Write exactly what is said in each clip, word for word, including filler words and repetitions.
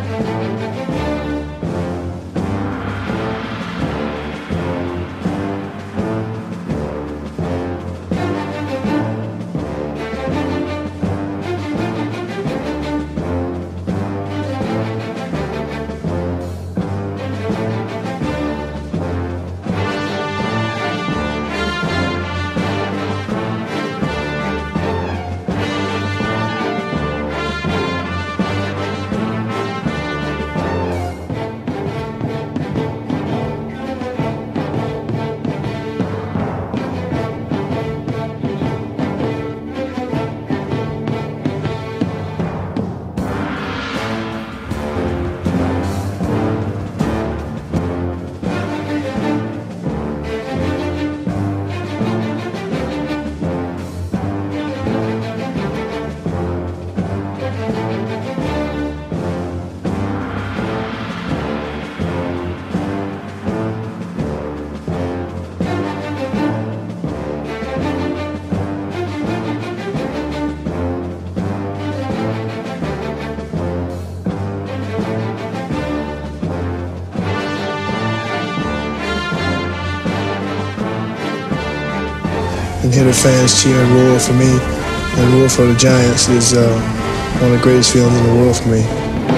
And hear the fans cheer and roar for me and roar for the Giants is uh, one of the greatest feelings in the world for me.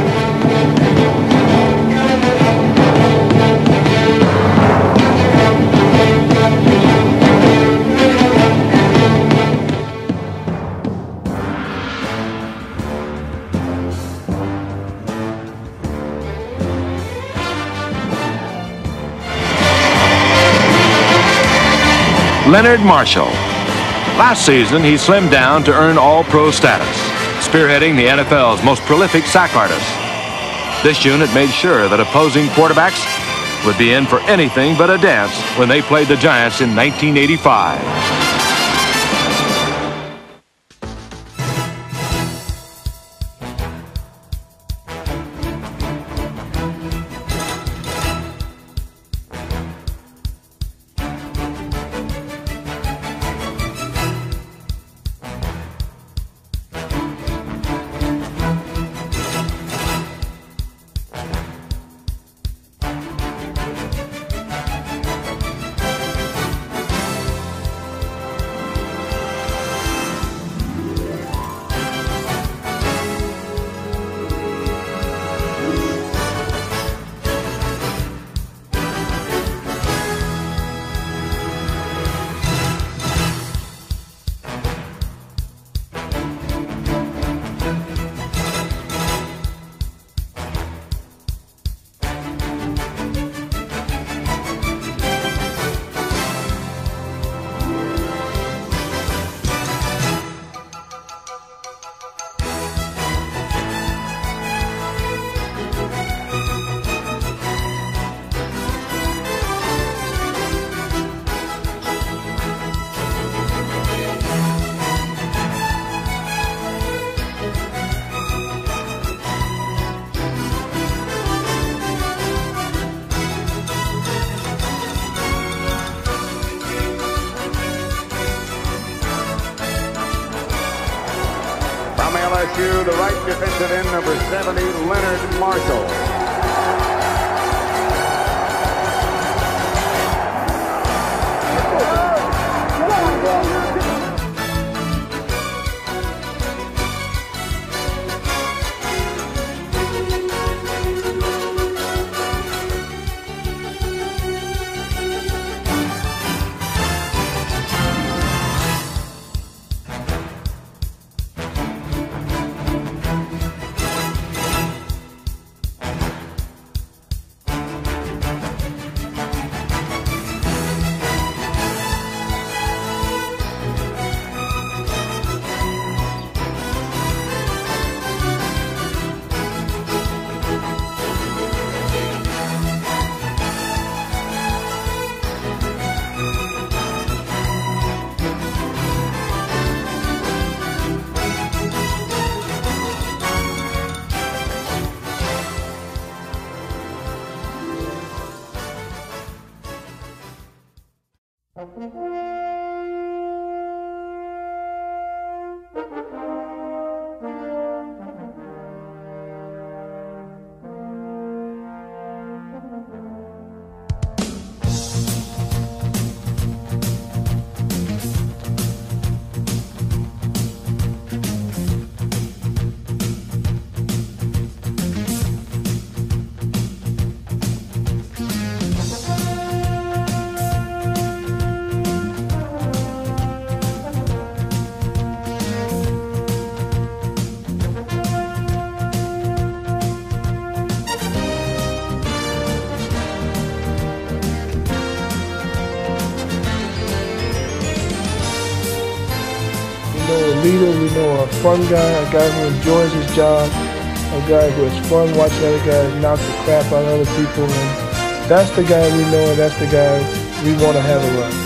Leonard Marshall. Last season, he slimmed down to earn All-Pro status, spearheading the N F L's most prolific sack artists. This unit made sure that opposing quarterbacks would be in for anything but a dance when they played the Giants in nineteen eighty-five. From L S U, the right defensive end, number seventy, Leonard Marshall. leader. We know a fun guy, a guy who enjoys his job, a guy who has fun watching other guys knock the crap out of other people. And that's the guy we know, and that's the guy we want to have around.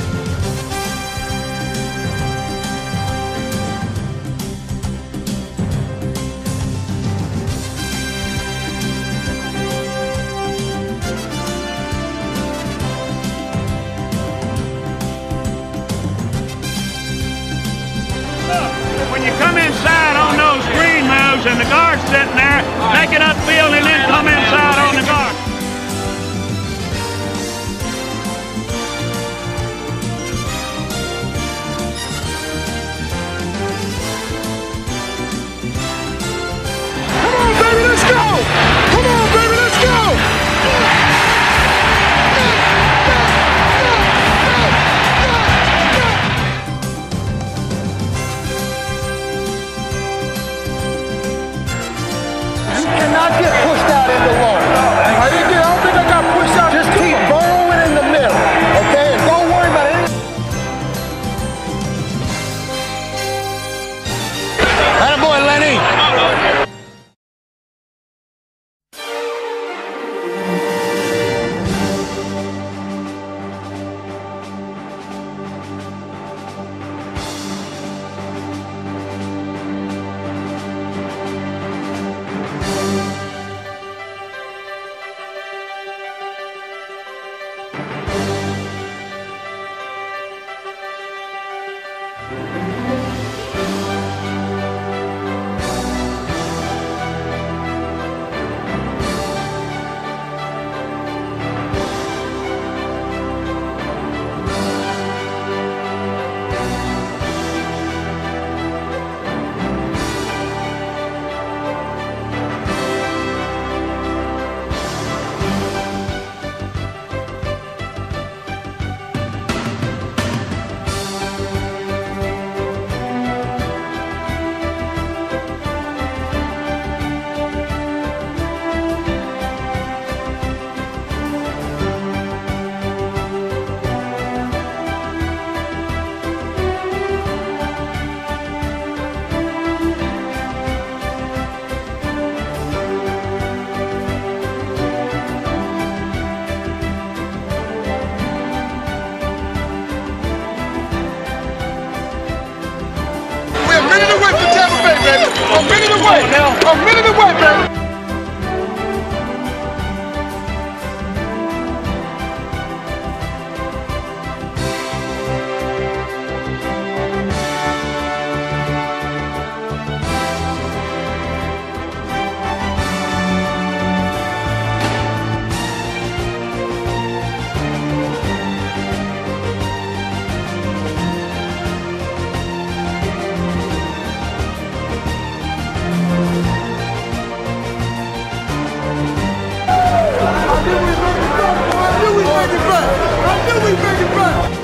When you come inside on those green moves and the guard's sitting there, take it upfield and then come inside on the guard. Come on, baby, let's go! Come on, baby, let's go! Cannot get pushed out in the low. I didn't get, I don't think I got pushed out. Just keep burrowing in the middle, okay? And don't worry about it. Attaboy, Lenny. A minute away from Tampa Bay, baby. A minute away. A minute away, baby. I knew we made it back! I knew we made it back!